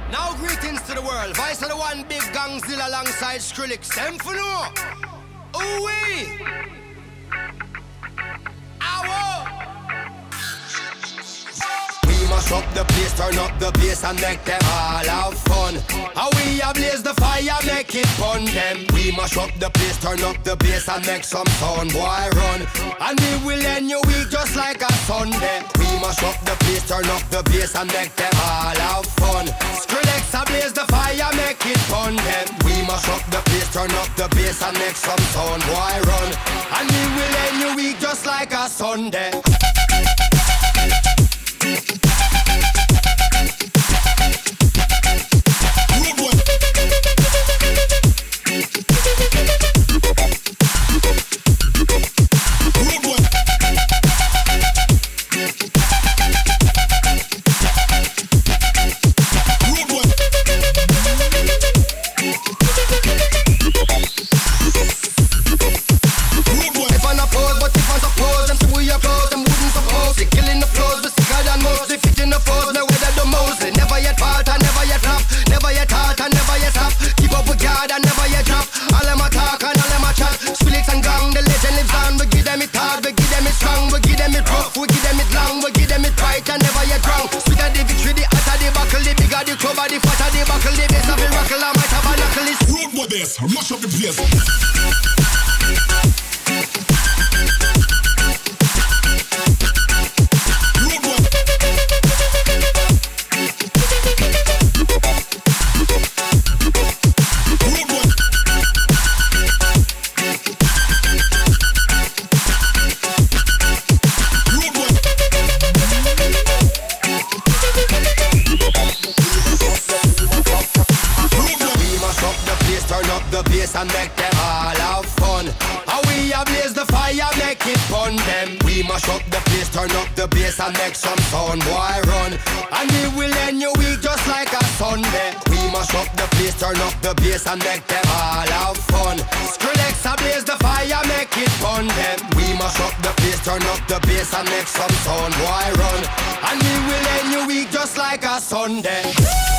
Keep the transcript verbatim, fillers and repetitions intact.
Now greetings to the world. Vice of the one big gangzilla alongside Skrillex. Them for no. Ooh wee. Ow. We mash up the place, turn up the bass and make them all have fun. How we ablaze the fire, make it fun them. We mash up the place, turn up the bass and make some sound, boy run. And we will end your week just like a Sunday. We mash up the place, turn up the bass and make them all have fun. Skrillex ablaze the fire, make it fun them. We mash up the place, turn up the bass and make some sound, boy run. And we will end your week just like a Sunday. Mash up the place. And make them all have fun. How we ablaze the fire, make it fun them. We mash up the place, turn up the bass and make some sound, boy run. And we will end your week just like a Sunday. We mash up the place, turn up the bass and make them all have fun. Skrillex ablaze the fire, make it fun them. We mash up the place, turn up the bass and make some sound, boy run. And we will end your week just like a Sunday.